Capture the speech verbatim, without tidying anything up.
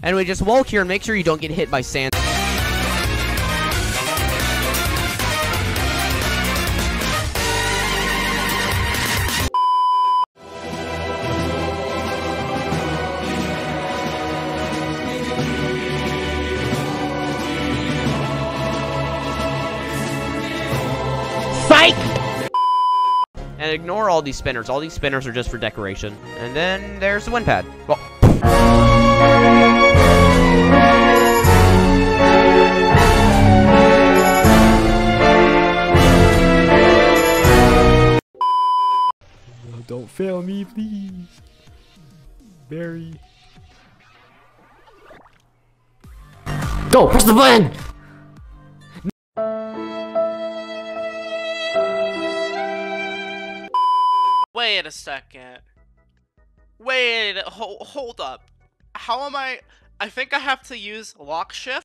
Anyway, just walk here and make sure you don't get hit by sand. And ignore all these spinners. All these spinners are just for decoration. And then there's the wind pad. Well. Oh, don't fail me, please. Barry. Go! Press the button! Wait a second. Wait, ho hold up. How am I? I think I have to use lock shift.